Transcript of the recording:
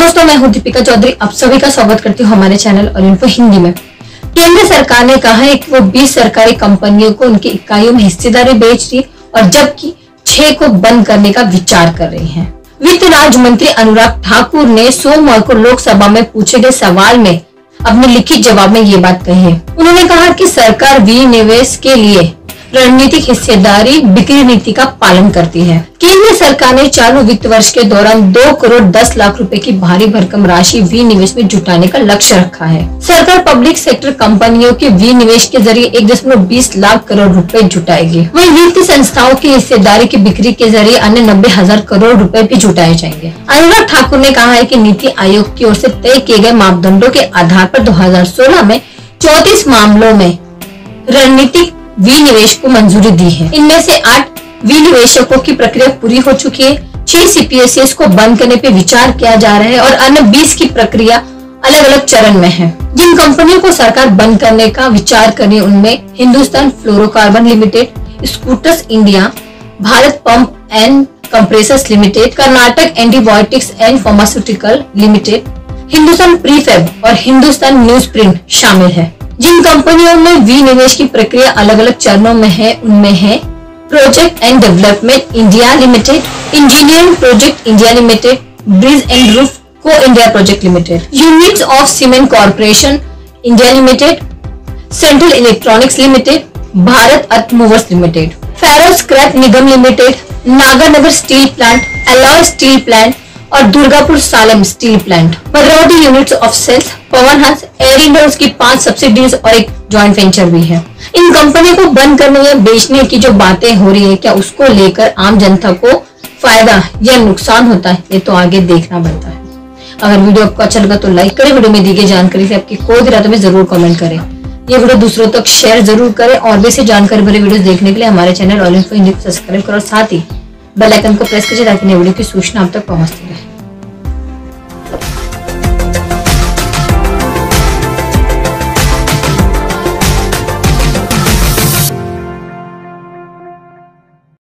दोस्तों, मैं हूं दीपिका चौधरी। आप सभी का स्वागत करती हूं हमारे चैनल ऑल इन्फो हिंदी में। केंद्र सरकार ने कहा है कि वो 20 सरकारी कंपनियों को उनकी इकाइयों में हिस्सेदारी बेच दी और जबकि 6 को बंद करने का विचार कर रही है। वित्त राज्य मंत्री अनुराग ठाकुर ने सोमवार को लोकसभा में पूछे गए सवाल में अपने लिखित जवाब में ये बात कही है। उन्होंने कहा कि सरकार विनिवेश के लिए रणनीतिक हिस्सेदारी बिक्री नीति का पालन करती है। केंद्र सरकार ने चालू वित्त वर्ष के दौरान 2 करोड़ 10 लाख रुपए की भारी भरकम राशि विनिवेश में जुटाने का लक्ष्य रखा है। सरकार पब्लिक सेक्टर कंपनियों के विनिवेश के जरिए 1.20 लाख करोड़ रुपए जुटाएगी। वहीं वित्तीय संस्थाओं की हिस्सेदारी की बिक्री के जरिए अन्य 90,000 करोड़ रुपए भी जुटाए जाएंगे। अनुराग ठाकुर ने कहा है कि नीति आयोग की ओर से तय किए गए मापदंडों के आधार पर 2016 में 34 मामलों में रणनीतिक विनिवेश को मंजूरी दी है। इनमें से 8 विनिवेशकों की प्रक्रिया पूरी हो चुकी है। 6 CPSEs को बंद करने पे विचार किया जा रहा है और अन्य 20 की प्रक्रिया अलग अलग चरण में है। जिन कंपनियों को सरकार बंद करने का विचार कर रही है उनमें Hindustan Fluorocarbon Limited, Scooters India, Bharat Pump and Compressors Limited, Karnataka Antibiotics and Pharmaceutical Limited, Hindustan Prefab और हिंदुस्तान न्यूज प्रिंट शामिल है। जिन कंपनियों में विनिवेश की प्रक्रिया अलग अलग चरणों में है उनमें है Project and Development India Limited, Engineering Project India Limited, Bridge and Roof Co India Project Limited, units of Cement Corporation India Limited, Central Electronics Limited, Bharat Earth Movers Limited, Ferro Scrap Nigam Limited, Nagarnagar Steel Plant, Alloy Steel Plant और Durgapur Salem Steel Plant, Bhadravati units of SAIL's, Pawan Hans, Air India उसकी 5 subsidies और एक joint venture भी है। इन कंपनियों को बंद करने या बेचने की जो बातें हो रही है, क्या उसको लेकर आम जनता को फायदा या नुकसान होता है, ये तो आगे देखना बनता है। अगर वीडियो आपको अच्छा लगा तो लाइक करें। वीडियो में दी गई जानकारी से आपकी कोई राय में जरूर कमेंट करें। ये वीडियो दूसरों तक शेयर जरूर करें और भी ऐसी जानकारी भरे वीडियो देखने के लिए हमारे चैनल ऑल इन्फो हिंदी को सब्सक्राइब करो और साथ ही बेल आइकन को प्रेस कीजिए ताकि नई वीडियो की सूचना आप तक पहुंचती रहे।